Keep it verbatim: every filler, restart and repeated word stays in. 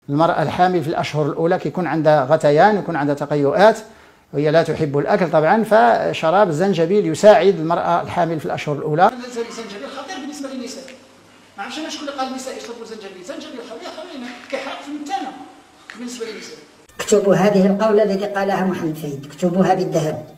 المرأة الحامل في الأشهر الأولى كيكون عندها غثيان، يكون عندها تقيؤات، وهي لا تحب الأكل طبعا، فشراب الزنجبيل يساعد المرأة الحامل في الأشهر الأولى. الزنجبيل خطير بالنسبة للنساء، ما عرفتش انا شكون اللي قال النساء يشربوا الزنجبيل، الزنجبيل خطير خلينا كيحرق في المثانة بالنسبة للنساء. اكتبوا هذه القولة التي قالها محمد سعيد، اكتبوها بالذهب.